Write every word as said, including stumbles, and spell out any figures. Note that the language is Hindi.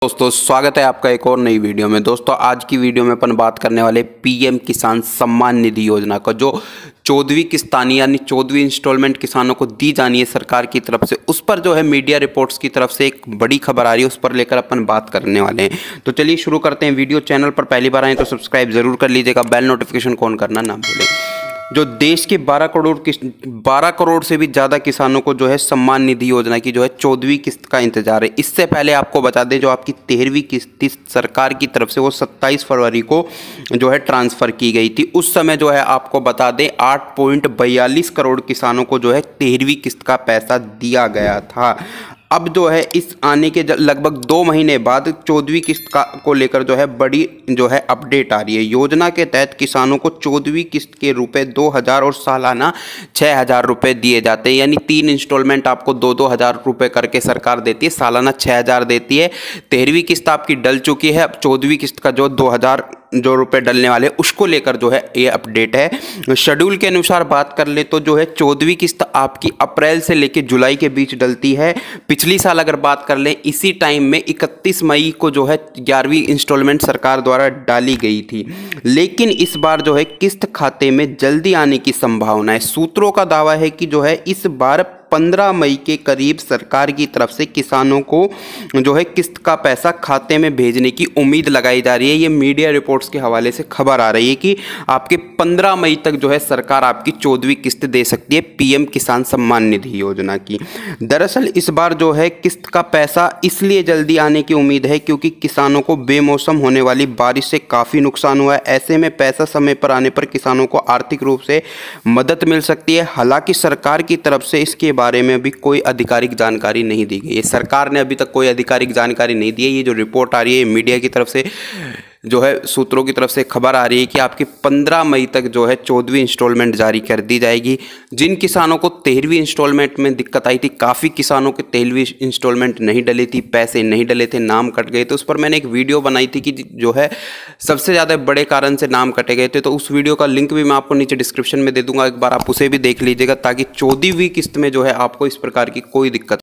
दोस्तों स्वागत है आपका एक और नई वीडियो में। दोस्तों आज की वीडियो में अपन बात करने वाले पीएम किसान सम्मान निधि योजना का जो चौदहवीं किस्त आनी यानी चौदहवीं इंस्टॉलमेंट किसानों को दी जानी है सरकार की तरफ से, उस पर जो है मीडिया रिपोर्ट्स की तरफ से एक बड़ी खबर आ रही है, उस पर लेकर अपन बात करने वाले हैं। तो चलिए शुरू करते हैं वीडियो। चैनल पर पहली बार आए तो सब्सक्राइब जरूर कर लीजिएगा, बेल नोटिफिकेशन ऑन करना ना भूलें। जो देश के बारह करोड़ किस बारह करोड़ से भी ज़्यादा किसानों को जो है सम्मान निधि योजना की जो है चौदहवीं किस्त का इंतजार है। इससे पहले आपको बता दें जो आपकी तेरहवीं किस्त सरकार की तरफ से वो सत्ताईस फरवरी को जो है ट्रांसफ़र की गई थी। उस समय जो है आपको बता दें आठ पॉइंट बयालीस करोड़ किसानों को जो है तेरहवीं किस्त का पैसा दिया गया था। अब जो है इस आने के लगभग दो महीने बाद चौदहवीं किस्त का को लेकर जो है बड़ी जो है अपडेट आ रही है। योजना के तहत किसानों को चौदहवीं किस्त के रुपए दो हज़ार और सालाना छः हज़ार रुपये दिए जाते हैं, यानी तीन इंस्टॉलमेंट आपको दो दो हज़ार रुपये करके सरकार देती है, सालाना छः हज़ार देती है। तेरहवीं किस्त आपकी डल चुकी है, अब चौदहवीं किस्त का जो दो हज़ार जो रुपए डलने वाले उसको लेकर जो है ये अपडेट है। शेड्यूल के अनुसार बात कर ले तो जो है चौदहवीं किस्त आपकी अप्रैल से लेकर जुलाई के बीच डलती है। पिछली साल अगर बात कर लें इसी टाइम में इकतीस मई को जो है ग्यारहवीं इंस्टॉलमेंट सरकार द्वारा डाली गई थी, लेकिन इस बार जो है किस्त खाते में जल्दी आने की संभावना है। सूत्रों का दावा है कि जो है इस बार पंद्रह मई के करीब सरकार की तरफ से किसानों को जो है किस्त का पैसा खाते में भेजने की उम्मीद लगाई जा रही है। ये मीडिया रिपोर्ट्स के हवाले से खबर आ रही है कि आपके पंद्रह मई तक जो है सरकार आपकी चौदहवीं किस्त दे सकती है पीएम किसान सम्मान निधि योजना की। दरअसल इस बार जो है किस्त का पैसा इसलिए जल्दी आने की उम्मीद है क्योंकि किसानों को बेमौसम होने वाली बारिश से काफ़ी नुकसान हुआ है। ऐसे में पैसा समय पर आने पर किसानों को आर्थिक रूप से मदद मिल सकती है। हालांकि सरकार की तरफ से इसके बारे में अभी कोई आधिकारिक जानकारी नहीं दी गई है। सरकार ने अभी तक कोई आधिकारिक जानकारी नहीं दी है। ये जो रिपोर्ट आ रही है मीडिया की तरफ से जो है सूत्रों की तरफ से खबर आ रही है कि आपकी पंद्रह मई तक जो है चौदहवीं इंस्टॉलमेंट जारी कर दी जाएगी। जिन किसानों को तेरहवीं इंस्टॉलमेंट में दिक्कत आई थी, काफ़ी किसानों के तेरहवीं इंस्टॉलमेंट नहीं डली थी, पैसे नहीं डले थे, नाम कट गए, तो उस पर मैंने एक वीडियो बनाई थी कि जो है सबसे ज़्यादा बड़े कारण से नाम कटे गए थे। तो उस वीडियो का लिंक भी मैं आपको नीचे डिस्क्रिप्शन में दे दूँगा, एक बार आप उसे भी देख लीजिएगा ताकि चौदहवीं किस्त में जो है आपको इस प्रकार की कोई दिक्कत